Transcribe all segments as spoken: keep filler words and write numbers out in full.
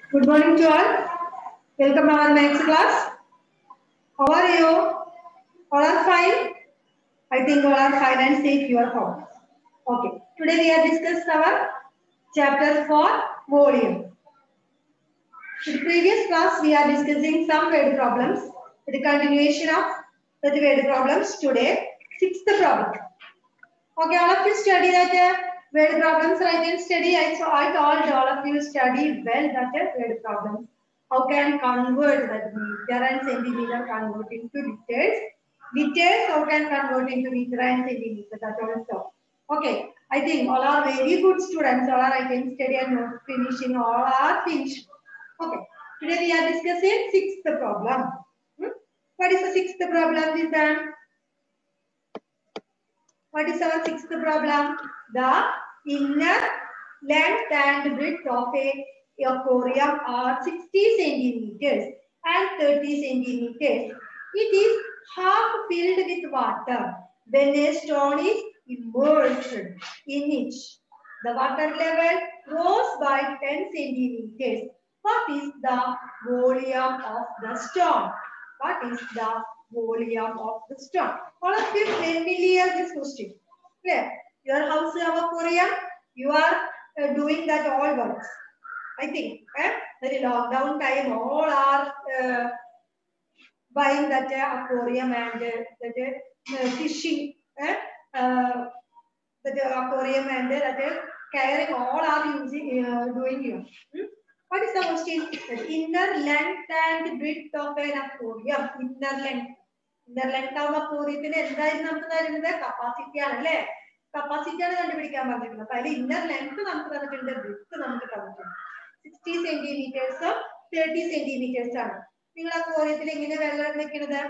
Good morning to all. Welcome to our next class. How are you? All are fine? I think all are fine and safe your home. Okay. Today we are discussing our chapter four volume. In the previous class we are discussing some word problems. With the continuation of the word problems today, sixth problem. Okay, all of you study that uh, word problems, right? And study. I so I told all of you study well that uh, word problems. How can convert that meter and centimeter convert into liters? Liters how can convert into meter and centimeter? That also. Okay, I think all are very good students. All are I can study and not finishing. All are finished. Okay, today we are discussing sixth problem. Hmm? What is the sixth problem? This time? What is our sixth problem? The inner length and width of a aquarium are sixty centimeters and thirty centimeters. It is half filled with water when a stone is immersed in it. The water level rose by ten centimeters. What is the volume of the stone? What is the volume of the stone? All of you familiar this question. Clear? Your house have aquarium. You are uh, doing that all works. I think. Eh? Very lockdown time, all are uh, buying that uh, aquarium and uh, that uh, fishing. Eh? Uh, that uh, aquarium and uh, that uh, carrying all are using uh, doing here. Hmm? What is the question? The inner length and width of an aquarium. Inner length. Inner length of aquarium എന്തായിരുന്നു നമുക്ക് തരുന്നത് capacity ആണല്ലേ capacity ആണ് കണ്ടുപിടിക്കാൻ പറഞ്ഞിട്ടുള്ളത് അപ്പൊ അതിൽ inner length നമുക്ക് തന്നിട്ടുണ്ട് വിഡ്ത്ത് നമുക്ക് തന്നിട്ടുണ്ട് സിക്സ്റ്റി സെന്റിമീറ്റേഴ്സും തേർട്ടി സെന്റിമീറ്റേഴ്സ് ആണ് നിങ്ങൾ അക്വേറിയത്തിൽ എങ്ങനെ വെള്ളം വെക്കുന്നത്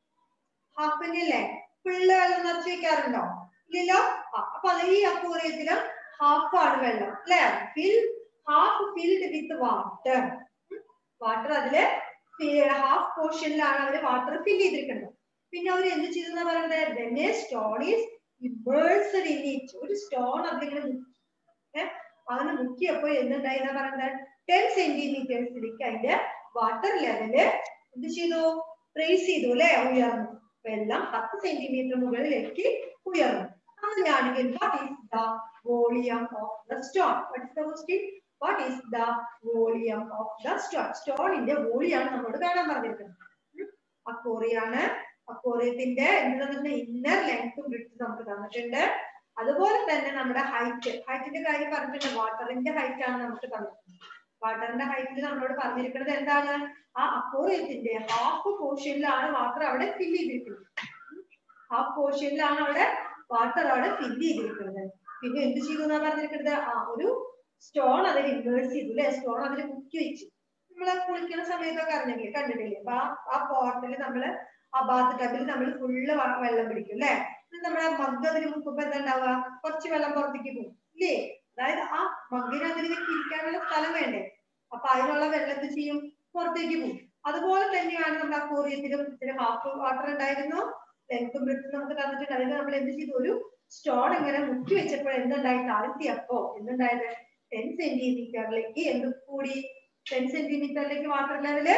ഹാഫിനല്ലേ ഫുള്ള് വെള്ളം നിറച്ച് വെക്കാറുണ്ടോ ഇല്ലല്ലോ അപ്പൊ അത് ഈ അക്വേറിയത്തിലും ഹാഫ് ആണ് വെള്ളം അല്ലെ fill half filled with water water അതില് ഹാഫ് പോർഷനിലാണ് അവര് വാട്ടർ ഫിൽ ചെയ്തിരിക്കുന്നത് പിന്നെ അവർ എന്ത് ചെയ്തെന്നാ പറയുന്നത് then a stone is immersed in it ഒരു സ്റ്റോൺ അതിലിങ്ങനെ മുക്കി അങ്ങനെ മുക്കിയപ്പോ എന്തുണ്ടായി എന്നാ പറയുന്നത് ടെൻ സെന്റിമീറ്റേഴ്സിലേക്ക് അതിന്റെ വാട്ടർ ലെവല് എന്ത് ചെയ്തു റേസ് ചെയ്തു അല്ലെ ഉയർന്നു വെള്ളം പത്ത് സെന്റിമീറ്റർ മുകളിലേക്ക് ഉയർന്നു അങ്ങനെയാണെങ്കിൽ what is the volume of the stone? What is the question? What is the volume of the stone? Stone ന്റെ വോളിയം ആണ് നമ്മളോട് കാണാൻ പറഞ്ഞിരിക്കുന്നത് അക്വേറിയാണ് അക്വേറിയത്തിന്റെ എന്താണ് ഇന്നർ ലെങ്ത്തും വിഡ്ത്തും നമുക്ക് തന്നിട്ടുണ്ട് അതുപോലെ തന്നെ നമ്മുടെ ഹൈറ്റ് ഹൈറ്റിന്റെ കാര്യം പറഞ്ഞിട്ടുണ്ട് വാട്ടറിന്റെ ഹൈറ്റ് ആണ് നമുക്ക് തന്നിട്ടുണ്ട് വാട്ടറിന്റെ ഹൈറ്റിൽ നമ്മളോട് പറഞ്ഞിരിക്കുന്നത് എന്താണ് ആ അക്വേറിയത്തിന്റെ ഹാഫ് പോർഷനിലാണ് വാട്ടർ അവിടെ ഫിൽ ചെയ്തിരിക്കുന്നത് ഹാഫ് പോർഷനിലാണ് അവിടെ വാട്ടർ അവിടെ ഫിൽ ചെയ്തിരിക്കുന്നത് പിന്നെ എന്ത് ചെയ്തു എന്നാ പറഞ്ഞിരിക്കുന്നത് ആ ഒരു സ്റ്റോൺ അതിൽ ഇൻവേഴ്സ് ചെയ്തു അല്ലെ സ്റ്റോൺ അതിൽ മുക്കി വെച്ചു നമ്മള് കുളിക്കുന്ന സമയത്തൊക്കെ അറിഞ്ഞില്ലേ കണ്ടിട്ടില്ലേ അപ്പൊ ആ പോട്ടിൽ നമ്മള് ആ ബാത്ത് ടബിൽ നമ്മൾ ഫുള്ള് വെള്ളം പിടിക്കും അല്ലെ നമ്മുടെ മഗ് അതിൽ മുക്കുമ്പോ എന്താ ഉണ്ടാവുക കുറച്ച് വെള്ളം പുറത്തേക്ക് പോകും ഇല്ലേ അതായത് ആ മഗ്ഗിന് അതിൽ ഇരിക്കാനുള്ള സ്ഥലം വേണ്ടേ അപ്പൊ അതിനുള്ള വെള്ളം എന്ത് ചെയ്യും പുറത്തേക്ക് പോകും അതുപോലെ തന്നെയാണ് നമ്മുടെ അക്വേറിയത്തിലും ഇത്തിരി ഹാഫ് വാട്ടർ ഉണ്ടായിരുന്നു ലെങ്ത്തും ബ്രെഡ്ത്തും നമുക്ക് തന്നിട്ടുണ്ട് അതിന് നമ്മൾ എന്ത് ചെയ്തു ഒരു സ്റ്റോൺ ഇങ്ങനെ മുക്കി വെച്ചപ്പോൾ എന്തുണ്ടായി താഴ്ത്തിയപ്പോ എന്തുണ്ടായത് ടെൻ സെന്റിമീറ്ററിലേക്ക് എന്ത് കൂടി ടെൻ സെന്റിമീറ്ററിലേക്ക് വാട്ടർ ലെവല്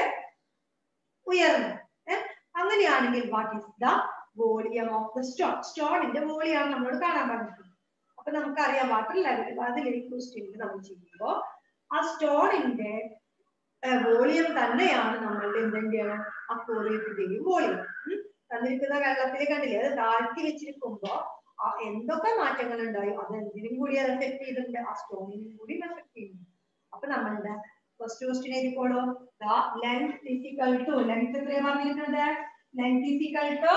ഉയർന്നു ഏഹ് അങ്ങനെയാണെങ്കിൽ what is the volume of the stone സ്റ്റോണിന്റെ വോളിയം ആണ് നമ്മളോട് കാണാൻ പറഞ്ഞിട്ടുള്ളത് അപ്പൊ നമുക്കറിയാം വാട്ടർ ലെവൽ അതിൽ ക്വസ്റ്റ്യനിൽ നമ്മൾ ചെയ്യുമ്പോ ആ സ്റ്റോണിന്റെ വോളിയം തന്നെയാണ് നമ്മളുടെ എന്തിന്റെയാണ് അക്വേറിയത്തിന്റെയും വോളിയം തന്നിരിക്കുന്ന വെള്ളത്തിൽ കണ്ടില്ലേ അത് താഴ്ത്തി വെച്ചിരിക്കുമ്പോ ആ എന്തൊക്കെ മാറ്റങ്ങൾ ഉണ്ടായോ അത് എന്തിനും കൂടി അത് എഫക്ട് ചെയ്തിട്ടുണ്ട് ആ സ്റ്റോണിനും കൂടി എഫക്ട് ചെയ്യുന്നു അപ്പൊ നമ്മളുടെ ഫസ്റ്റ് ക്വസ്റ്റ്യൻ എഴുതിക്കോളൂ the length is equal to length എത്രയാണ് പറഞ്ഞിട്ടുണ്ട് length is equal to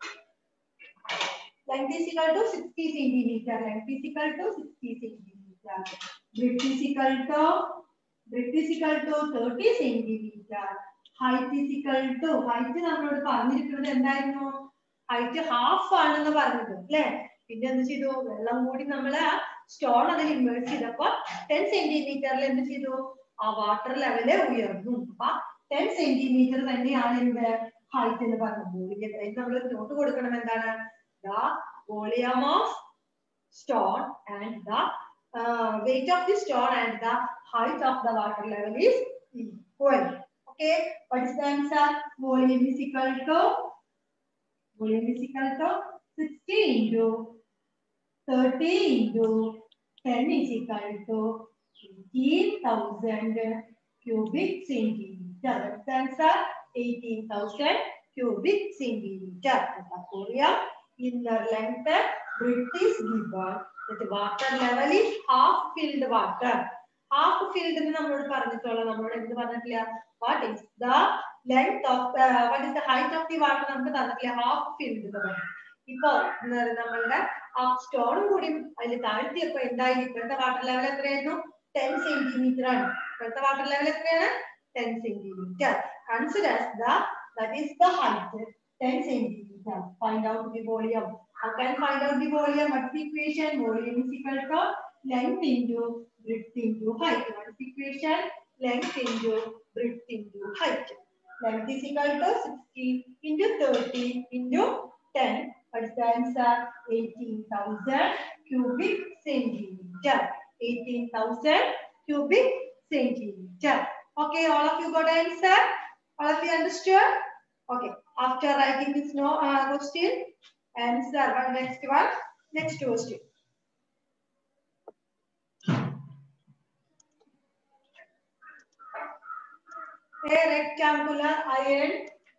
length is equal to sixty centimetre length is equal to sixty centimetre breadth is equal to breadth is equal to thirty centimetre height is equal to height നമ്മളോട് പറഞ്ഞിരിക്കുന്നത് എന്തായിരുന്നു height half ആണെന്ന് പറഞ്ഞത് അല്ലെ പിന്നെ എന്ത് ചെയ്തു വെള്ളം കൂടി നമ്മള് സ്റ്റോൺ അതിൽ ഇൻവേഴ്സ് ചെയ്തപ്പോ ടെൻ സെന്റിമീറ്ററിൽ എന്ത് ചെയ്തു ആ വാട്ടർ ലെവല് ഉയർന്നു അപ്പൊ ടെൻ സെന്റിമീറ്റർ തന്നെയാണ് എന്ത് ഹൈറ്റ് എന്ന് പറഞ്ഞത് നമ്മൾ നോട്ട് കൊടുക്കണം എന്താണ് the volume of stone and the weight of the stone and the height of the water level is equal. Okay, what is the answer? Volume is equal to volume is equal to sixty into thirty into ten is equal to eighteen thousand cubic centimeter. That's the answer. eighteen thousand cubic centimeter. Aquarium inner length width is given. The water level is half filled water. Half filled എന്ന് നമ്മളോട് പറഞ്ഞിട്ടുള്ള നമ്മളോട് എന്ത് പറഞ്ഞിട്ടില്ല? What is the length of the, what is the height of the water നമുക്ക് തന്നിട്ടില്ല. Half filled എന്ന് പറഞ്ഞു. ഇപ്പോ നമ്മളുടെ ആ സ്റ്റോൺ കൂടി അതിൽ താഴ്ത്തിയപ്പോ എന്തായാലും ഇപ്പോഴത്തെ വാട്ടർ ലെവൽ എത്രയായിരുന്നു? ten സെന്റിമീറ്റർ ആണ്. ഇപ്പോഴത്തെ വാട്ടർ ലെവൽ എത്രയാണ്? ten centimetre. Consider the, that is the height, ten centimeter. Find out the volume. How can find out the volume? What's the equation? Volume is equal to length into width into height. What is the equation? Length into width into height. Length is equal to sixty into thirty into ten. What is the answer? eighteen thousand cubic centimeter. eighteen thousand cubic centimeter. Okay, all of you got the answer? All of you understood? Okay, after writing this no uh, question, answer one next one. Next question. A rectangular iron.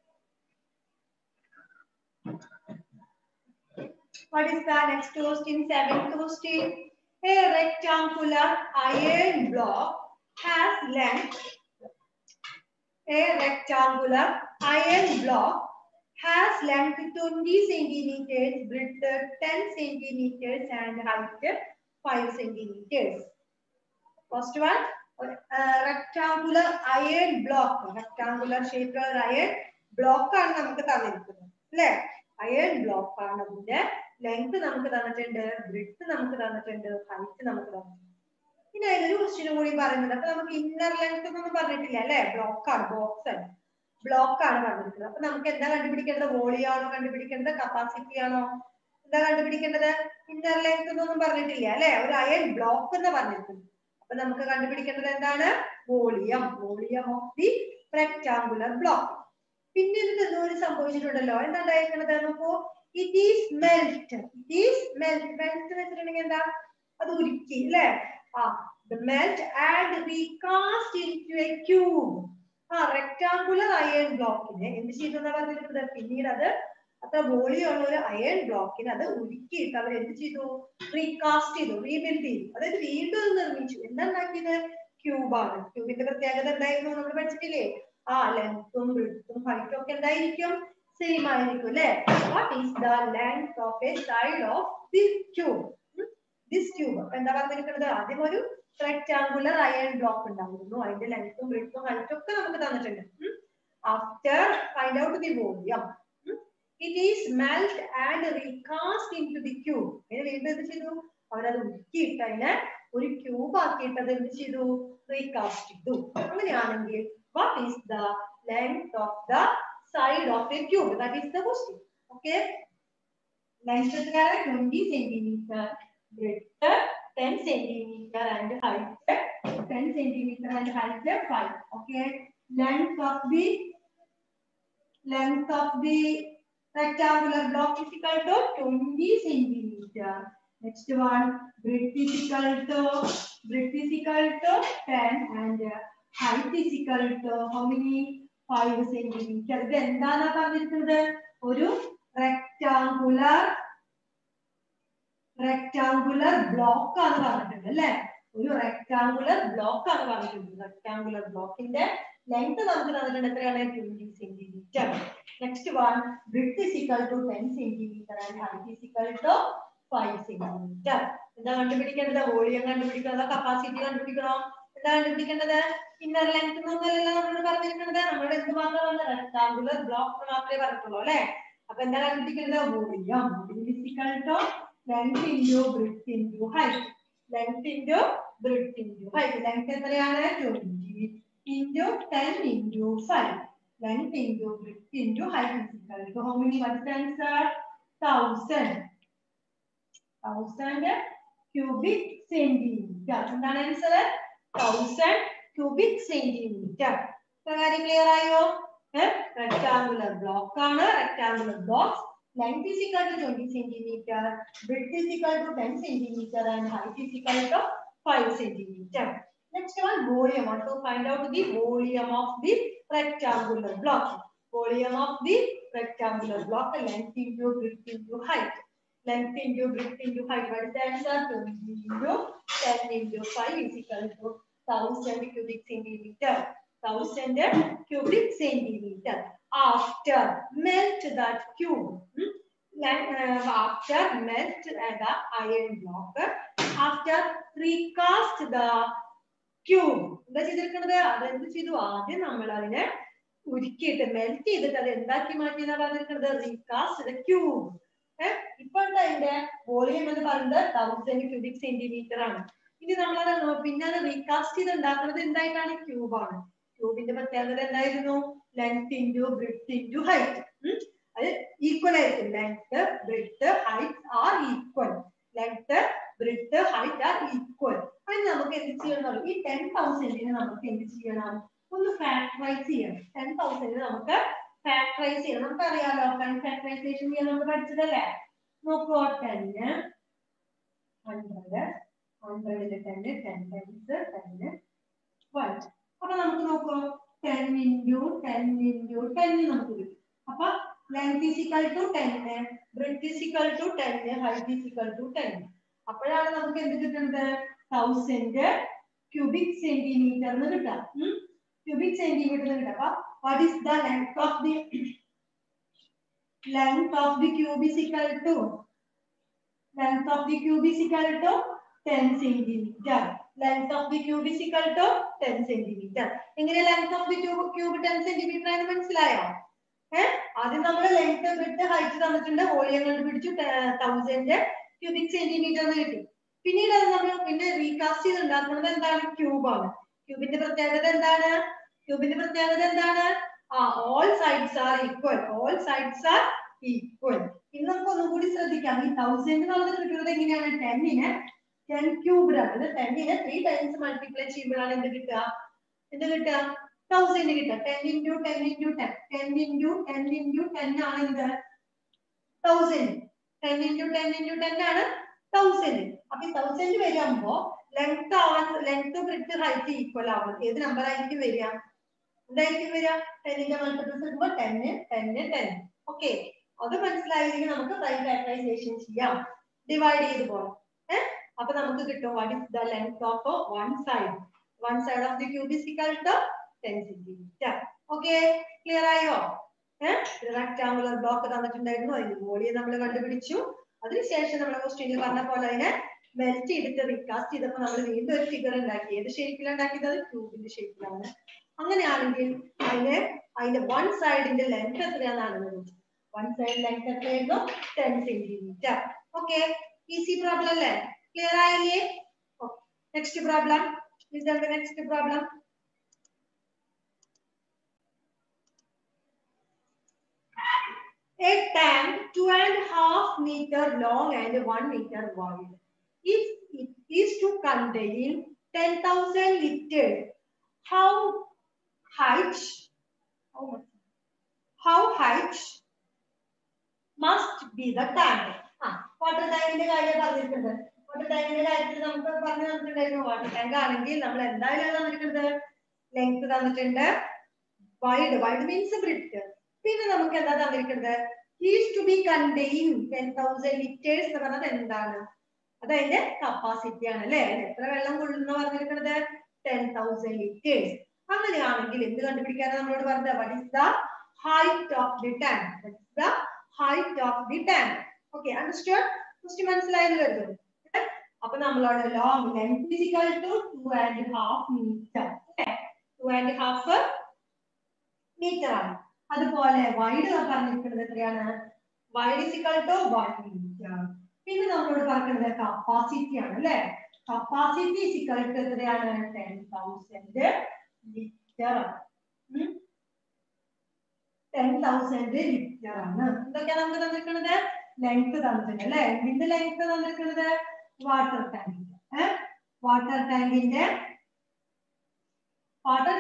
What is the next question? Seventh question. A rectangular iron block has length. A rectangular iron block has length twenty centimeters, width ten centimeters, and height five centimeters. First one, uh, rectangular iron block. Rectangular shaped iron block ആണ് നമുക്ക് തന്നിരിക്കുന്നത്, അല്ലേ? Iron block ആണ്. അതിന്റെ length നമുക്ക് തന്നിട്ടുണ്ട്, width നമുക്ക് തന്നിട്ടുണ്ട്, ഹൈറ്റ് നമുക്ക് തന്നിട്ടുണ്ട്. ഇനി അതിലൊരു ക്വസ്റ്റ്യനും കൂടി പറയുന്നുണ്ട്. അപ്പൊ നമുക്ക് ഇന്നർ ലെങ്ത് ഒന്നും പറഞ്ഞിട്ടില്ല, അല്ലെ? ബ്ലോക്ക് ആണ്, ബോക്സ് ആണ്, ബ്ലോക്ക് ആണ് പറഞ്ഞിട്ടുള്ളത്. അപ്പൊ നമുക്ക് എന്താ കണ്ടുപിടിക്കേണ്ടത്? വോളിയം ആണോ കണ്ടുപിടിക്കേണ്ടത്? കപ്പാസിറ്റി ആണോ? എന്താ കണ്ടുപിടിക്കേണ്ടത്? ഇന്നർ ലെങ്ത് എന്നൊന്നും പറഞ്ഞിട്ടില്ല, അല്ലെ? ഒരു അയൺ ബ്ലോക്ക് എന്ന് പറഞ്ഞിട്ടുണ്ട്. അപ്പൊ നമുക്ക് കണ്ടുപിടിക്കേണ്ടത് എന്താണ്? Volume. Volume of the rectangular block. പിന്നെ ഇത് ഒരു സംഭവിച്ചിട്ടുണ്ടല്ലോ, എന്താ ഉണ്ടായിരിക്കുന്നത്? നോക്കൂ, it is melt. It is melt. Melt എന്ന് വെച്ചിട്ടുണ്ടെങ്കിൽ എന്താ? അത് ഉരുക്കി, അല്ലെ? Ah, the melt and recast into a cube. Ah, rectangular iron block ine endu cheyiduna parnirukkunnathu pinnീട് അത് അത്ര വോളിയം ഉള്ള ഒരു അയൺ ബ്ലോക്കിനെ അത് ഉരുക്കിയിട്ട് അവർ എന്ത് ചെയ്തു? റീകാസ്റ്റ് ചെയ്തു, റീബിൽഡ് ചെയ്തു. അതായത് വീണ്ടും നിർമ്മിച്ചു. എന്താ ഉണ്ടാക്കിയത്? ക്യൂബാണ്. ക്യൂബിന്റെ പ്രത്യേകത എന്തായിരുന്നു? നമ്മൾ പഠിച്ചിട്ടില്ലേ? ആ ലെങ്ത്തും വിഡ്ത്തും ഹൈറ്റും ഒക്കെ എന്തായിരിക്കും? സെയിം ആയിരിക്കും, അല്ലെ? What is the length of a side of this cube? This cube. അപ്പൊ എന്താ പറഞ്ഞിരിക്കുന്നത്? ആദ്യം ഒരു റെക്ടാങ്കുലർ അയൺ ബ്ലോക്ക് ഉണ്ടായിരുന്നു. അതിന്റെ ലെങ്ത്തും വിഡ്ത്തും ഹൈറ്റും ഒക്കെ നമുക്ക് തന്നിട്ടുണ്ട്. After find out the volume. It is melt and recast into the cube. അതിനെ വീണ്ടും എന്ത് ചെയ്തു? അവരത് ഉരുക്കിയിട്ട് അതിനെ ഒരു ക്യൂബ് ആക്കിയിട്ട് അത് എന്ത് ചെയ്തു? റീകാസ്റ്റ് ചെയ്തു. അങ്ങനെയാണെങ്കിൽ what is the length of the side of a cube? That is the question. Okay. Length എത്രയാണ്? twenty centimeter. Width ten centimeter and height ten centimeter and height five. Okay. Length of the length of the rectangular block is equal to twenty centimeter. Next one, width is equal to width is equal to ten and height is equal to how many? five centimeter. ഇത് എന്താണ് പറഞ്ഞിരിക്കുന്നത്? ഒരു rectangular rectangular block ആണ് പറഞ്ഞിട്ടുണ്ട്, അല്ലെ? ഒരു rectangular block ആണ് പറഞ്ഞിട്ടുണ്ട്. റെക്ടാങ്കുലർ ബ്ലോക്കിന്റെ ലെങ്ത് നമുക്ക് തന്നിട്ടുണ്ട്. എത്രയാണ്? twenty centimeter. Next one, width is equal to ten centimeter and height is equal to five centimeter. എന്താ കണ്ടുപിടിക്കേണ്ടത്? വോളിയം കണ്ടുപിടിക്കണോ? കപ്പാസിറ്റി കണ്ടുപിടിക്കണോ? എന്താ കണ്ടുപിടിക്കേണ്ടത്? ഇന്നർ ലെങ്ത് എന്നൊന്നല്ല നമ്മൾ പറഞ്ഞിരിക്കുന്നത്. നമ്മുടെ എന്ത് മാത്രമാണ്? റെക്ടാങ്കുലർ ബ്ലോക്ക് മാത്രമേ പറഞ്ഞിട്ടുള്ളൂ, അല്ലെ? അപ്പൊ എന്താ കണ്ടുപിടിക്കേണ്ടത്? Volume. Volume is equal to length into width into height. Length into width into height. Length എത്രയാണ്? twenty into ten into five. Length into width into height is equal to how many? What's the answer? Thousand. Thousand cubic centimeter. എന്താണ് answer? Thousand cubic centimeter. Clear ayo? Rectangular block ആണ്, rectangular box. Length is equal to twenty centimeter, width is equal to ten centimeter, and height is equal to five centimeter. Next one, volume. Want to find out the volume of the rectangular block. Volume of the rectangular block, length into width into height. Length into width into height. What is the answer? twenty into ten into five is equal to one thousand cubic centimeter. one thousand cubic centimeter. After melt that cube, hmm? uh, after melt the iron block, after recast the cube, എന്താ ചെയ്തിരിക്കുന്നത്? അതെന്ത് ചെയ്തു? ആദ്യം നമ്മൾ അതിനെ ഉരുക്കിയിട്ട് melt ചെയ്തിട്ട് അത് എന്താക്കി മാറ്റി എന്നാ പറഞ്ഞിരിക്കുന്നത്? Recast the cube. ഏഹ് ഇപ്പൊ എന്താ അതിന്റെ വോളിയം എന്ന് പറയുന്നത് തൗസൻഡ് ക്യൂബിക് സെന്റിമീറ്റർ ആണ്. ഇനി നമ്മളത് പിന്നെ അത് റീകാസ്റ്റ് ചെയ്ത് ഉണ്ടാക്കുന്നത് എന്തായിട്ടാണ്? ക്യൂബാണ്. ക്യൂബിന്റെ പ്രത്യേകത എന്തായിരുന്നു? Length into breadth into height. അത് ഈക്വൽ ആയിരിക്കും. Length breadth height are equal. Length breadth height are equal. അതിന് നമുക്ക് എന്ത് ചെയ്യണം? ഈ ടെൻ തൗസൻഡിന് നമുക്ക് എന്ത് ചെയ്യണം? ഒന്ന് ഫാക്ടറൈസ് ചെയ്യണം. ടെൻ തൗസൻഡിന് നമുക്ക് ഫാക്ടറൈസ് ചെയ്യണം. നമുക്ക് അറിയാലോ ഫാക്ടറൈസേഷൻ ചെയ്യാൻ നമ്മൾ പഠിച്ചതല്ലേ? നോക്കൂ, ടെന്ന് ഹൺഡ്രഡ് ഹൺഡ്രഡില് ten ten times ten one. അപ്പൊ നമുക്ക് നോക്കൂ, ten into ten into ten നമുക്ക് കിട്ടും. അപ്പൊ length is equal to ten, breadth is equal to ten, height is equal to ten. അപ്പോഴാണ് നമുക്ക് എന്ത് കിട്ടുന്നത്? തൗസൻഡ് ക്യൂബിക് സെന്റിമീറ്റർ എന്ന് കിട്ടാം. ക്യൂബിക് സെന്റിമീറ്റർ എന്ന് കിട്ടാം. അപ്പൊ what is the length of the length of the cube is equal to length of the cube is equal to ten centimeter. Length of the cube is equal to ten centimeter. എങ്ങനെ length of the cube cube ten centimeter ആണെന്ന് മനസ്സിലായോ? ഏഹ് ആദ്യം നമ്മൾ length വിട്ട് height തന്നിട്ടുണ്ട്, volume കണ്ടുപിടിച്ചു, thousand cubic centimetre എന്ന് കിട്ടി. പിന്നീട് അത് നമ്മൾ പിന്നെ റീകാസ്റ്റ് ചെയ്ത് ഉണ്ടാക്കുന്നത് എന്താണ്? ക്യൂബാണ്. ക്യൂബിന്റെ പ്രത്യേകത എന്താണ്? ക്യൂബിന്റെ പ്രത്യേകത എന്താണ്? ആ all sides are equal. All sides are equal. ഇനി നമുക്ക് ഒന്നും കൂടി ശ്രദ്ധിക്കാം. ഈ തൗസൻഡ് നമ്മൾ കിട്ടുന്നത് എങ്ങനെയാണ്? ടെന്നിന് ടെൻ ക്യൂബ് ആണ്. ടെന്നിന് ത്രീ ടൈംസ് മൾട്ടിപ്ലൈ ചെയ്യുമ്പോഴാണ് എന്ത് കിട്ടുക? എന്ത് കിട്ടുക? തൗസൻഡ് കിട്ടുക. Ten into ten into ten ten into ten into ten ആണ് എന്ത്? Thousand. Ten into ten into ten ആണ് തൗസൻഡ്. അപ്പൊ ഈ തൗസൻഡ് വരുമ്പോ ലെങ്ത് ആവാൻ ലെങ്ത് ബ്രെഡ്ത്ത് ഹൈറ്റ് ഈക്വൽ ആവും. ഏത് നമ്പർ ആയിരിക്കും വരിക? എന്തായിരിക്കും വരിക? ടെന്നിന്റെ മൾട്ടിപ്പിൾസ് വരുമ്പോ ടെന്ന് ടെന്ന് ടെൻ. ഓക്കെ, അത് മനസ്സിലായില്ലെങ്കിൽ നമുക്ക് പ്രൈം ഫാക്ടറൈസേഷൻ ചെയ്യാം. ഡിവൈഡ് ചെയ്ത് പോകാം. ഏഹ് അപ്പൊ നമുക്ക് കിട്ടും what is the length of one side. One side of the cube is equal to ten centimetre. Okay, clear ആയോ? ഏഹ് റെക്ടാങ്കുലർ ബ്ലോക്ക് തന്നിട്ടുണ്ടായിരുന്നു, അതിന്റെ വോളിയം നമ്മൾ കണ്ടുപിടിച്ചു. അതിനുശേഷം നമ്മുടെ ക്വസ്റ്റ്യനിൽ പറഞ്ഞ പോലെ അതിനെ മെൽറ്റ് ചെയ്തിട്ട് റീകാസ്റ്റ് ചെയ്തപ്പോൾ നമ്മൾ വീണ്ടും ഒരു ഫിഗർ ഉണ്ടാക്കി. ഏത് ഷേപ്പിലാണ് ഉണ്ടാക്കിയത്? ക്യൂബിന്റെ ഷേപ്പിലാണ്. അങ്ങനെയാണെങ്കിൽ അതിന് അതിന്റെ വൺ സൈഡിന്റെ ലെങ്ത് എത്രയാണെന്നാണ് ചോദിച്ചത്. വൺ സൈഡ് ലെങ്ത് എത്രയായിരുന്നു? Ten centimetre. Okay, easy problem അല്ലേ? ക്ലിയർ ആയില്ലേ? Next problem. Next problem. A tank two and a half meter long and one meter wide. If it is to contain ten thousand liters, how height? How much? How height must be the tank? Ah, water tank inde karyam parnittunde. Water tank inde karyathil namukku parnu tannittundairunnu. Water tank aanengil nammal endayilum tannittunde length tannittunde, wide. Wide means breadth. പിന്നെ നമുക്ക് എന്താ തന്നിരിക്കുന്നത്? Is to be contain ten thousand litres എന്ന് പറഞ്ഞത് എന്താണ്? അത് അതിന്റെ capacity ആണ് അല്ലെ? എത്ര വെള്ളം കൊള്ളുന്ന പറഞ്ഞിരിക്കുന്നത്? Ten thousand litres. അങ്ങനെയാണെങ്കിൽ എന്ത് കണ്ടുപിടിക്കാനാണ് നമ്മളോട് പറഞ്ഞത്? What is the height of the tank? What is the height of the tank? Okay, understood? Question മനസ്സിലായെന്ന് കരുതുന്നു. അപ്പൊ നമ്മളോട് long length is equal to two and half metre. Two and half metre ആണ്. അതുപോലെ വൈഡ് പറഞ്ഞിരിക്കുന്നത് എത്രയാണ്? Wide is equal to one metre. പിന്നെ നമ്മളോട് പറഞ്ഞിരിക്കുന്നത് കപ്പാസിറ്റി ആണ് അല്ലെ? കപ്പാസിറ്റി ഈസ് ഈക്വൽ ടു എത്രയാണ്? Ten thousand litre. Ten thousand litre ആണ്. എന്തൊക്കെയാണ് നമുക്ക് തന്നിരിക്കുന്നത്? ലെങ്ത് തന്നിട്ടുണ്ട് അല്ലെ? ഇതിന്റെ ലെങ്ത് തന്നിരിക്കുന്നത് വാട്ടർ ടാങ്കിന്റെ വാട്ടർ ടാങ്കിന്റെ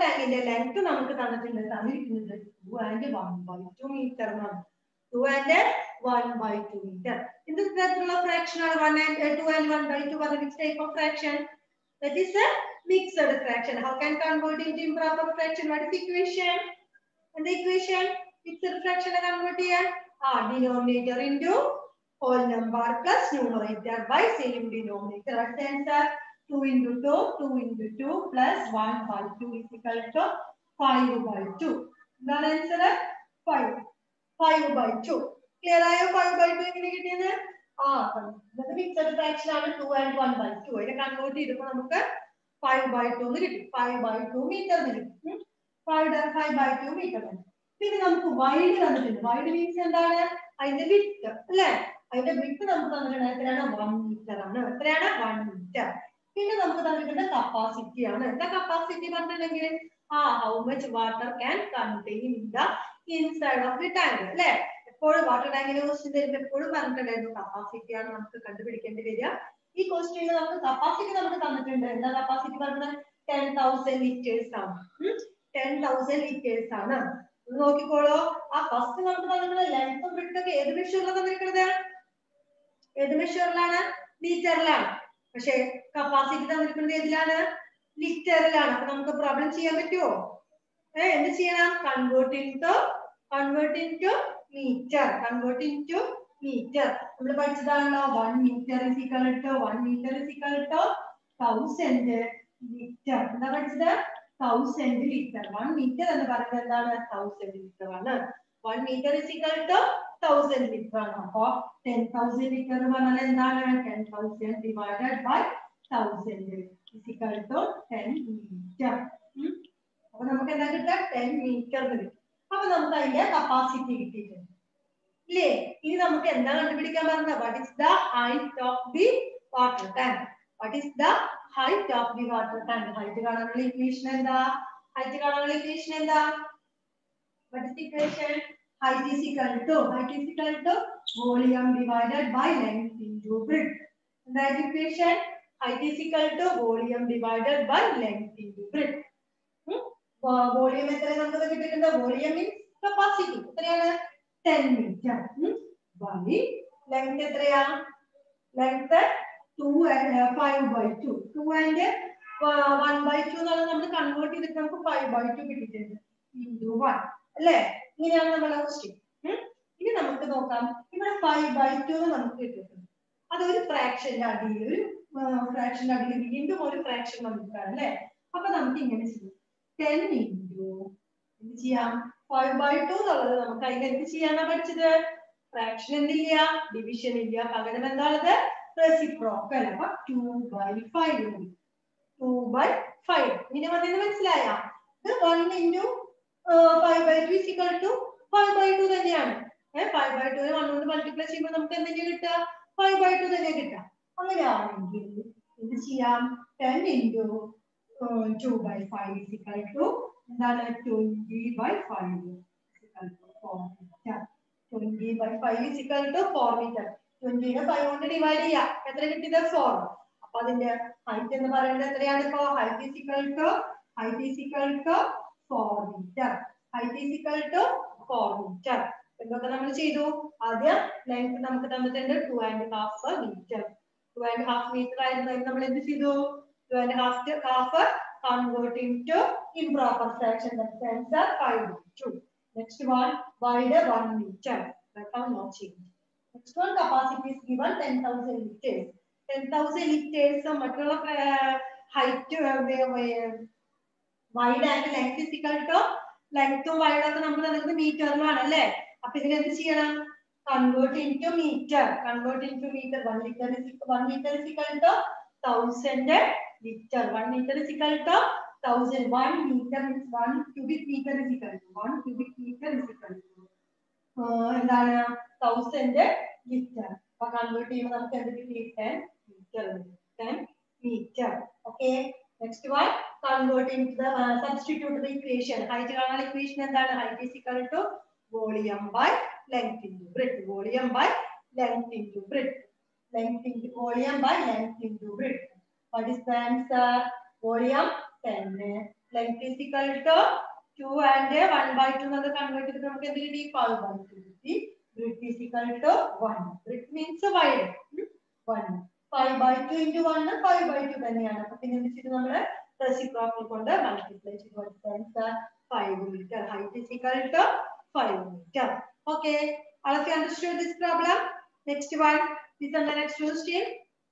ടാങ്കിന്റെ ലെങ്ത് നമുക്ക് തന്നിട്ടുണ്ട് തന്നിരിക്കുന്നത് two and one by two metre ആണ്. two and one by two meter. In this തരത്തിലുള്ള fraction ആണ് one and uh, two and one by two പറഞ്ഞ which type of fraction? That is a mixed fraction. How can convert into improper fraction? What is the equation? And the equation mixed fraction convert here. Ah, denominator into whole number plus numerator by same denominator. What is the answer? two into two, two into two plus one by two is equal to five by two. That answer five. five by two. Clear ആയോ? five by two എങ്ങനെ കിട്ടിയത്? ആ, ഇത് mixed fraction ആണ് two and one by two. ഇതിനെ convert ചെയ്തപ്പോൾ നമുക്ക് five by two എന്ന് കിട്ടി. five by two മീറ്റർ എന്ന് കിട്ടി. five by two മീറ്റർ. പിന്നെ നമുക്ക് വൈഡ് തന്നിട്ടുണ്ട്. വൈഡ് മീൻസ് എന്താണ്? അതിന്റെ വിഡ്ത്ത് അല്ലേ? അതിന്റെ വിഡ്ത്ത് നമുക്ക് തന്നിട്ടുണ്ട് എത്രയാണ്? one മീറ്റർ ആണ്. എത്രയാണ്? one metre. പിന്നെ നമുക്ക് തന്നിട്ടുണ്ട് കപ്പാസിറ്റി ആണ്. എന്താ കപ്പാസിറ്റി പറഞ്ഞിട്ടുണ്ടെങ്കിൽ ആ how much water can contain in the inside of the tank അല്ലേ? എപ്പോഴും വാട്ടർ ടാങ്കിന്റെ ക്വസ്റ്റ്യൻ തരുമ്പോൾ എപ്പോഴും പറഞ്ഞിട്ടുണ്ടായിരുന്നു കപ്പാസിറ്റി ആണ് നമുക്ക് കണ്ടുപിടിക്കേണ്ടി വരിക. ഈ ക്വസ്റ്റ്യനിൽ നമുക്ക് കപ്പാസിറ്റി നമുക്ക് തന്നിട്ടുണ്ട്. എന്താ കപ്പാസിറ്റി പറഞ്ഞത്? ടെൻ തൗസൻഡ് ലിറ്റേഴ്സ് ആണ്. ടെൻ തൗസൻഡ് ലിറ്റേഴ്സ് ആണ്. നോക്കിക്കോളൂ. ആ ഫസ്റ്റ് നമുക്ക് തന്നിട്ടുള്ള ലെങ്ത്തും ബ്രെഡ്ത്തും ഒക്കെ ഏത് മെഷറിലാണ് തന്നിരിക്കുന്നത്? ഏത് മെഷറിലാണ്? മീറ്ററിലാണ്. പക്ഷെ കപ്പാസിറ്റി തന്നിരിക്കുന്നത് ഏതിലാണ്? ലിറ്ററിലാണ്. അപ്പൊ നമുക്ക് പ്രോബ്ലം ചെയ്യാൻ പറ്റുമോ? ഏഹ് എന്ത് ചെയ്യണം? Convert into convert into metre. Convert into metre. നമ്മൾ പഠിച്ചതാണല്ലോ one meter is equal to one meter is equal to thousand liter. എന്താ പഠിച്ചത്? thousand liter. one meter എന്ന് പറയുന്നത് എന്താണ്? thousand liter ആണ്. one meter is equal to thousand liter ആണ്. അപ്പോ ten thousand liter എന്ന് പറഞ്ഞാൽ എന്താണ്? ten thousand divided by thousand is equal to ten meter. അപ്പൊ നമുക്ക് എന്താ കിട്ടുക? ten meter എന്ന് കിട്ടും. അപ്പൊ നമുക്ക് അതിന്റെ കപ്പാസിറ്റി കിട്ടിയിട്ടുണ്ട് ഇല്ലേ? ഇനി നമുക്ക് എന്താ കണ്ടുപിടിക്കാൻ പറഞ്ഞത്? What is the height of the water tank? What is the height of the water tank? Height കാണാനുള്ള ഇക്വേഷൻ എന്താ? ഹൈറ്റ് കാണാനുള്ള ഇക്വേഷൻ എന്താ? What is the equation? height is equal to height is equal to volume divided by length into breadth. That equation height is equal to volume divided by length into breadth. Hmm? Volume എത്ര നമുക്ക് കിട്ടിയിട്ടുണ്ട്? Volume means capacity. എത്രയാണ്? ten meter. Hmm? By length എത്രയാ? Length two and uh, five by two. two and uh, one by two എന്നാണ് നമ്മൾ convert ചെയ്തിട്ട് നമുക്ക് five by two കിട്ടിയിട്ടുണ്ട്. into one. അല്ലേ? ഇങ്ങനെയാണ് നമ്മളെ ക്വസ്റ്റ്യൻ. ഇനി നമുക്ക് നോക്കാം. ഇവിടെ five by two നമുക്ക് കിട്ടിയിട്ടുണ്ട്. അതൊരു ഫ്രാക്ഷന്റെ അടിയിൽ ഒരു ഫ്രാക്ഷന്റെ അടിയിൽ വീണ്ടും ഒരു ഫ്രാക്ഷൻ നമുക്കാണ് അല്ലേ? അപ്പൊ നമുക്ക് ഇങ്ങനെ ചെയ്യാം. ten into എന്ത് ചെയ്യാം? five by two എന്നുള്ളത് നമുക്ക് അതിന് എന്ത് ചെയ്യാനാണ് പഠിച്ചത്? ഫ്രാക്ഷൻ എന്തില്ല? ഡിവിഷൻ ഇല്ല. പകരം എന്താണത്? റെസിപ്രോക്കൽ. അപ്പൊ two by five. two by five. ഇങ്ങനെ വന്നത് മനസ്സിലായ? ഇത് one into five by two is equal to five by two തന്നെയാണ്. five by two നെ one കൊണ്ട് മൾട്ടിപ്ലൈ ചെയ്യുമ്പോൾ നമുക്ക് എന്തെങ്കിലും കിട്ടുക? five by two തന്നെ കിട്ടുക. അങ്ങനെയാണെങ്കിൽ എന്ത് ചെയ്യാം? ten into two by five is equal to എന്താണ്? twenty by five is equal to four meter. twenty by five is equal to four meter. twenty നെ five കൊണ്ട് ഡിവൈഡ് ചെയ്യാം. എത്ര കിട്ടിയത്? four. അപ്പൊ അതിന്റെ ഹൈറ്റ് എന്ന് പറയുന്നത് എത്രയാണ്? ഇപ്പോ height is equal to height is equal to four meter. Height is equal to four meter. എന്തൊക്കെ നമ്മൾ ചെയ്തു? ആദ്യം ലെങ്ത് നമുക്ക് തന്നിട്ടുണ്ട് two and half meter. two and half meter ആയിരുന്നു. നമ്മൾ എന്ത് ചെയ്തു? two and half half convert into improper fraction. That's answer five by two. Next one, wide one meter. That one no change. Next one, capacity is given ten thousand liters. ten thousand liters മറ്റുള്ള height wide and length is equal to length ഉം wide ഒക്കെ നമ്മൾ തന്നിട്ട് മീറ്ററിലാണ് അല്ലേ? അപ്പൊ ഇതിനെ എന്ത് ചെയ്യണം? Convert into metre. Convert into metre. one meter is one meter is equal to thousand liter. one meter is equal to thousand. one meter means one cubic meter is equal to one cubic meter is equal to എന്താണ്? thousand liter. അപ്പൊ convert ചെയ്യുമ്പോൾ നമുക്ക് എന്ത് കിട്ടി? ten meter. ten meter. Okay. Next one, convert into the uh, substitute the equation. Height കാണാനുള്ള equation എന്താണ്? Height is equal to volume by length into breadth. Volume by length into breadth. Length into volume by length into breadth. What is the answer? Volume ten length is equal to two and one by two എന്നത് convert ചെയ്തിട്ട് നമുക്ക് എന്ത് കിട്ടി five by two കിട്ടി. Breadth is equal to one. Breadth means wide. one. five by two into one five by two തന്നെയാണ്. അപ്പോൾ പിന്നെ എന്ത് ചെയ്തു നമ്മൾ reciprocal കൊണ്ട് multiply ചെയ്തു. Answer five meter. Height is equal to five meter. Okay. All of you understood this problem? Next one. This is the next question.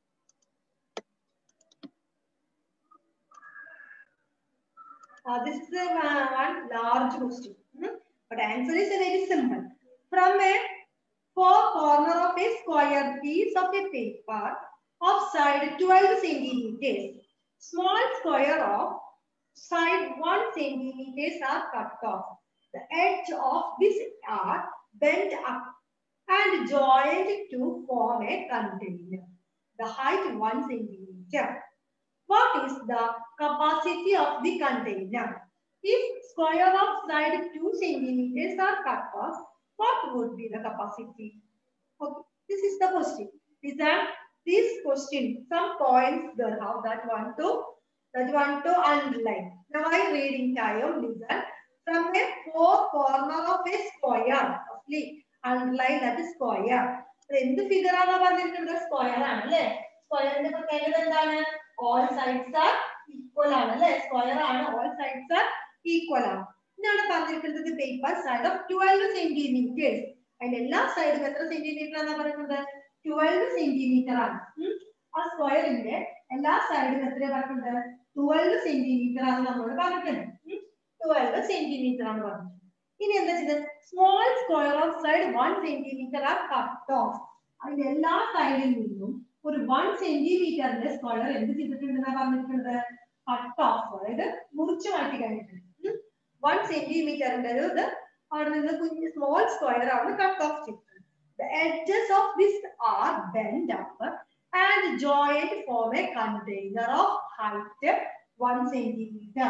Uh, this is a uh, one large question, hmm? But answer is very simple. From a four corner of a square piece of a paper of side twelve centimeters, small square of side one centimeters are cut off. The edge of this are bent up and joined to form a container. The height one centimeter. What is the capacity of the container? If square of side two centimeters are cut off, what would be the capacity? Okay, this is the question. These are this question. Some points there have that one to that one to underline. Now I reading time. Listen. From a four corner of a square. Firstly, underline that is square. In the figure ആണ് പറഞ്ഞിരിക്കുന്നത് square ആണ് അല്ലേ? Square ന്റെ പ്രത്യേകത എന്താണ്? All sides are equal ആണ് അല്ലേ? Square ആണ്, all sides are equal ആണ്. ഇതാണ് പറഞ്ഞിരിക്കുന്നത് paper side of twelve centimeters. അതിന്റെ എല്ലാ സൈഡും എത്ര സെന്റിമീറ്റർ ആണെന്ന് പറയുന്നത്? twelve സെന്റിമീറ്റർ ആണ്. ആ സ്ക്വയറിന്റെ എല്ലാ സൈഡും എത്ര പറയുന്നത്? twelve സെന്റിമീറ്റർ ആണ് നമ്മൾ പറഞ്ഞിട്ടുണ്ട്. twelve സെന്റിമീറ്റർ ആണ് പറഞ്ഞത്. ഇനി എന്താ ചെയ്തത്? Small square of side one centimeter are cut off. അതിന്റെ എല്ലാ സൈഡിൽ നിന്നും ഒരു one സെന്റിമീറ്ററിന്റെ സ്ക്വയർ എന്ത് ചെയ്തിട്ടുണ്ടെന്നാ പറഞ്ഞിട്ടുണ്ട്? കട്ട് ഓഫ്, അതായത് മുറിച്ചു മാറ്റി കഴിഞ്ഞിട്ടുണ്ട്. one സെന്റിമീറ്ററിന്റെ ഒരു ഇത് അവിടെ നിന്ന് കുഞ്ഞ് സ്മോൾ സ്ക്വയർ ആണ് കട്ട് ഓഫ് ചെയ്തിട്ടുണ്ട്. The edges of this are bent up and joined form a container of height one centimeter.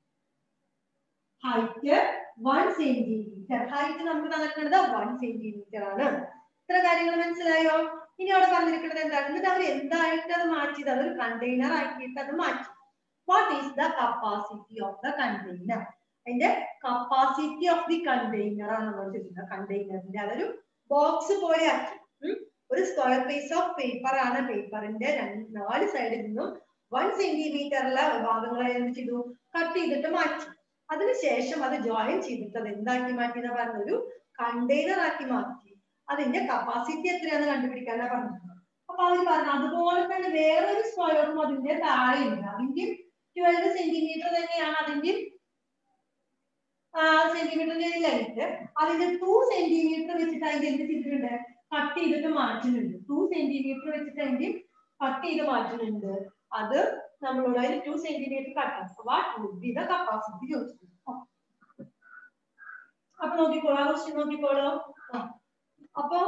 Height one centimeter. Height നമുക്ക് തന്നിട്ടുള്ളത് one centimeter ആണ്. ഇത്ര കാര്യങ്ങൾ മനസ്സിലായോ? ഇനി അവിടെ പറഞ്ഞിരിക്കുന്നത് എന്താണ്? എന്നിട്ട് അവർ എന്തായിട്ട് അത് മാറ്റിയത്? അതൊരു കണ്ടെയ്നർ ആക്കിയിട്ട് അത് മാറ്റി. What is the capacity of the container? അതിന്റെ കപ്പാസിറ്റി ഓഫ് ദി കണ്ടെയ്നർ ആണ് നമ്മൾ ചോദിക്കുന്നത്. കണ്ടെയ്നറിന്റെ അതൊരു ബോക്സ് പോലെ ആക്കി. ഒരു സ്ക്വയർ പീസ് ഓഫ് പേപ്പർ ആണ്. പേപ്പറിന്റെ നാല് സൈഡിൽ നിന്നും വൺ സെന്റിമീറ്ററിലെ ഭാഗങ്ങളെ എന്ത് ചെയ്തു? കട്ട് ചെയ്തിട്ട് മാറ്റി. അതിനുശേഷം അത് ജോയിൻ ചെയ്തിട്ട് അത് എന്താക്കി മാറ്റി എന്ന് പറഞ്ഞ ഒരു കണ്ടെയ്നർ ആക്കി മാറ്റി. അതിന്റെ കപ്പാസിറ്റി എത്രയാന്ന് കണ്ടുപിടിക്കാനാ പറഞ്ഞത്. അപ്പൊ അവർ പറഞ്ഞു അതുപോലെ തന്നെ വേറൊരു സ്ക്വയറും അതിന്റെ താഴെയുണ്ട്. അതിന്റെ ട്വൽവ് സെന്റിമീറ്റർ തന്നെയാണ് അതിന്റെ സെന്റിമീറ്ററിന്റെ ലെങ്ത്. അതിന്റെ ടു സെന്റിമീറ്റർ വെച്ചിട്ട് അതിന്റെ എന്ത് ചെയ്തിട്ടുണ്ട്? കട്ട് ചെയ്തിട്ട് മാറ്റുന്നുണ്ട്. ടു സെന്റിമീറ്റർ വെച്ചിട്ട് അതിന്റെ കട്ട് ചെയ്ത് മാറ്റുന്നുണ്ട്. അത് നമ്മളോട് അതിന് two centimetre cut. What would be the capacity ചോദിച്ചു. അപ്പൊ നോക്കിക്കോളൂ, ആ ക്വസ്റ്റ്യൻ നോക്കിക്കോളൂ. അപ്പൊ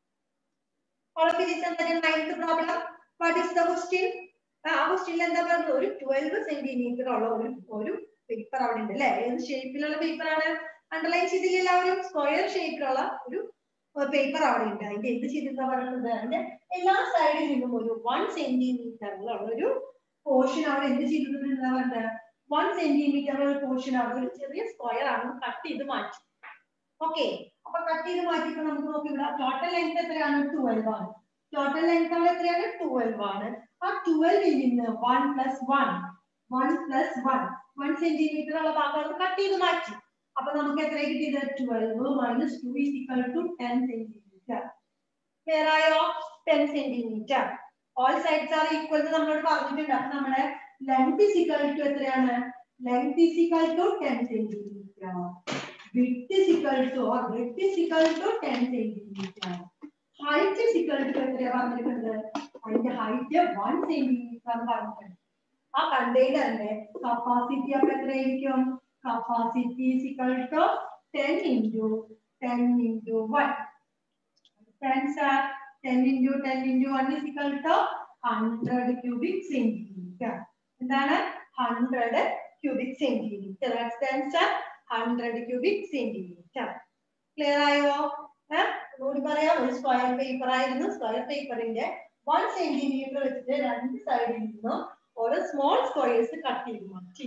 ninth problem. What is the question? ആ ക്വസ്റ്റ്യനിൽ എന്താ പറഞ്ഞത്? ഒരു ട്വൽവ് സെന്റിമീറ്റർ ഉള്ള ഒരു ഒരു പേപ്പർ അവിടെ ഉണ്ട് അല്ലെ? ഏത് ഷേപ്പിലുള്ള പേപ്പർ ആണ്? അണ്ടർലൈൻ ചെയ്തില്ല എല്ലാവരും? സ്ക്വയർ ഷേപ്പിലുള്ള ഒരു പേപ്പർ അവിടെ ഉണ്ട്. അതിന്റെ എന്ത് ചെയ്തിട്ടാ പറയുന്നത്? അതിന്റെ എല്ലാ സൈഡിൽ നിന്നും ഒരു വൺ സെന്റിമീറ്ററിലുള്ള ഒരു പോർഷൻ അവിടെ എന്ത് ചെയ്തിട്ടുണ്ട് പറഞ്ഞത്? വൺ സെന്റിമീറ്റർ ഒരു പോർഷൻ അവിടെ ഒരു ചെറിയ സ്ക്വയർ ആണ് കട്ട് ചെയ്ത് മാറ്റി. ഓക്കെ, അപ്പൊ കട്ട് ചെയ്ത് മാറ്റിയപ്പോൾ നമുക്ക് നോക്കിവിടെ ടോട്ടൽ ലെങ്ത് എത്രയാണ്? ട്വൽവ് ആണ്. ടോട്ടൽ ലെങ്ത് അവിടെ എത്രയാണ്? ട്വൽവ് ആണ്. ആ ട്വൽവിൽ നിന്ന് one plus one one plus one വൺ സെന്റിമീറ്റർ ഉള്ള ഭാഗം കട്ട് ചെയ്ത് മാറ്റി. അപ്പൊ നമുക്ക് എത്ര കിട്ടിയത്? Twelve minus two is equal to ten centimetre. Clear ആയോ? Ten centimetre. All sides are equal നമ്മളോട് പറഞ്ഞിട്ടുണ്ട്. അപ്പൊ നമ്മുടെ ലെങ്ത് ഈസ് ഈക്വൽ ടു എത്രയാണ്? Length is equal to ten centimetre. Width is equal to or breadth is equal to ten centimeter. Height is equal to എത്രയാ പറഞ്ഞിരിക്കുന്നത്? അതിന്റെ height one centimeter ആണ് പറഞ്ഞിട്ടുണ്ട്. ആ കണ്ടെയ്നറിന്റെ കപ്പാസിറ്റി അപ്പൊ എത്രയായിരിക്കും? Capacity is equal to ten into ten into one. ten sir, ten into ten into one is equal to one hundred cubic centimeter. എന്താണ്? one hundred cubic centimeter. That's the answer. one hundred cubic centimeter. Clear ആയോ? നോടി പറയാം. ഒരു square paper ആയിരുന്നു. Square പേപ്പറിന്റെ one centimeter വെച്ചിട്ട് രണ്ട് സൈഡിൽ നിന്നും ഓരോ സ്മോൾ സ്ക്വയേഴ്സ് കട്ട് ചെയ്ത് മാറ്റി.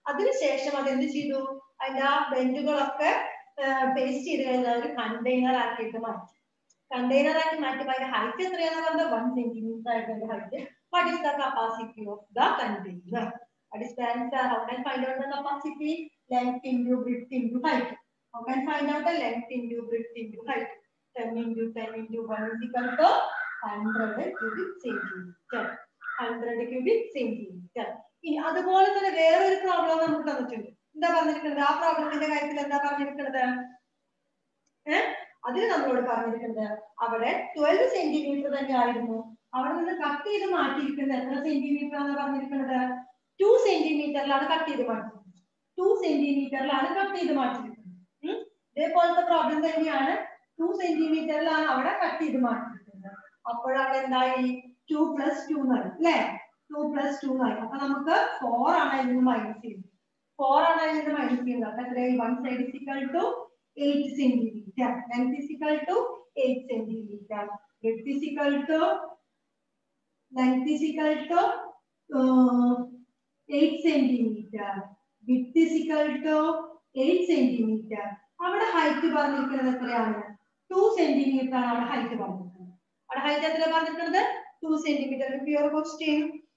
അതിനുശേഷം അത് എന്ത് ചെയ്തു? അതിന്റെ ആ ബെൻഡുകളൊക്കെ പേസ്റ്റ് ചെയ്ത് കഴിഞ്ഞാൽ ഒരു കണ്ടെയ്നർ ആക്കിയിട്ട് മാറ്റി. കണ്ടെയ്നർ ആക്കി മാറ്റിയപ്പോൾ അതിന്റെ ഹൈറ്റ് എത്രയാണെന്ന് പറഞ്ഞാൽ വൺ സെന്റിമീറ്റർ ആയിട്ട് height. What is the capacity of the container? What is the answer? How can find out the capacity? Length into width into height. How can find out the length into width into height? ten into ten into one is equal to one hundred cubic centimeter. one hundred cubic centimeter. ഇനി അതുപോലെ തന്നെ വേറൊരു problem നമുക്ക് തന്നിട്ടുണ്ട്. എന്താ പറഞ്ഞിരിക്കുന്നത്? ആ പ്രോബ്ലത്തിന്റെ കാര്യത്തിൽ എന്താ പറഞ്ഞിരിക്കുന്നത്? ഏഹ് അതിൽ നമ്മളോട് പറഞ്ഞിരിക്കുന്നത് അവിടെ ട്വൽവ് സെന്റിമീറ്റർ തന്നെ ആയിരുന്നു. അവിടെ നിന്ന് കട്ട് ചെയ്ത് മാറ്റിയിരിക്കുന്നത് എത്ര സെന്റിമീറ്റർ ആണ് പറഞ്ഞിരിക്കുന്നത്? ടു സെന്റിമീറ്ററിലാണ് കട്ട് ചെയ്ത് മാറ്റിയിരിക്കുന്നത്. ടു സെന്റിമീറ്ററിലാണ് കട്ട് ചെയ്ത് മാറ്റിയിരിക്കുന്നത്. ഇതേപോലത്തെ പ്രോബ്ലം തന്നെയാണ്. ടു സെന്റിമീറ്ററിലാണ് അവിടെ കട്ട് ചെയ്ത് മാറ്റിയിരിക്കുന്നത്. അപ്പോഴവിടെ എന്തായി? ടു പ്ലസ് ടു എന്നായി അല്ലെ? ടു പ്ലസ് ടു എന്നായി. അപ്പൊ നമുക്ക് ഫോർ ആണ് അതിൽ നിന്ന് മൈനസ് ചെയ്യുന്നത്. ഫോർ ആണ് അതിൽ നിന്ന് മൈനസ് ചെയ്യുന്നത്. അപ്പൊ എത്രയായി? One side is equal to eight centimeter. Length is equal to eight centimeter. Width is equal to length is equal to uh, eight centimeter. Width is equal to eight centimeter. അവിടെ height പറഞ്ഞിരിക്കുന്നത് എത്രയാണ്? two centimeter ആണ് അവിടെ height പറഞ്ഞിരിക്കുന്നത്. അവിടെ height എത്ര പറഞ്ഞിരിക്കുന്നത്? two centimeter. Pure question.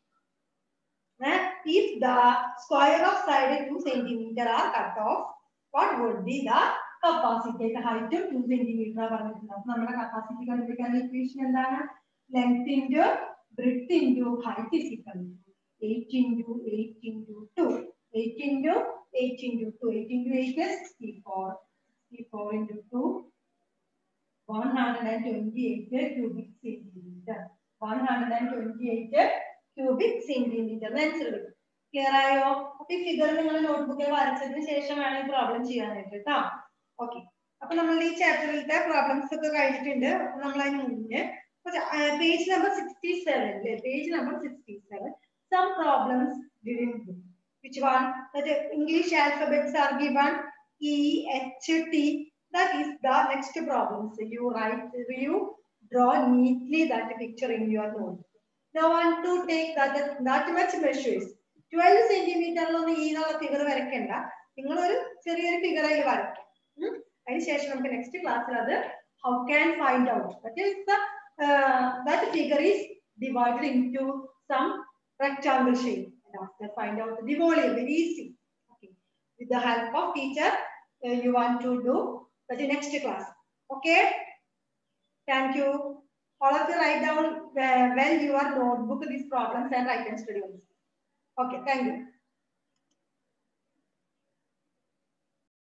If the square of side two centimeter are cut off, what would be the capacity? The height of two centimeter പറഞ്ഞിട്ടുണ്ട്. നമ്മുടെ capacity കണ്ടുപിടിക്കാൻ ഇക്വേഷൻ എന്താണ്? Length into breadth into height is equal to eight into eight into two. eight into eight into two. eight into eight is sixty-four. sixty-four into two. one hundred twenty-eight cubic centimeter. one hundred twenty-eight cubic centimeter. Answer. Clear ആയോ? അപ്പൊ ഈ figure നിങ്ങൾ നോട്ട്ബുക്കിൽ വരച്ചതിന് ശേഷം വേണം ഈ problem ചെയ്യാനായിട്ട് കേട്ടോ. Okay, അപ്പൊ നമ്മൾ ഈ ചാപ്റ്ററിലത്തെ പ്രോബ്ലംസ് ഒക്കെ കഴിഞ്ഞിട്ടുണ്ട്. അപ്പൊ നമ്മൾ അതിന് മുന്നേ page number sixty seven page number sixty seven some problems given. Which one? That English alphabets are given E, H, T. That is the next problem. So you write, you draw neatly that picture in your notebook. Now want to take that that much measures. twelve centimeter lonu ee na figure varakenda. Ningal oru cheriya figure ayi varakka. അതിനുശേഷം നമുക്ക് next ക്ലാസ്സിൽ അത് how can find out. That is the uh, that figure is divided into some rectangle shape. And after find out the volume, very easy. Okay. With the help of teacher, uh, you want to do that in next class. Okay. Thank you. All of you write down uh, well your notebook these problems and write and study. Okay. Thank you.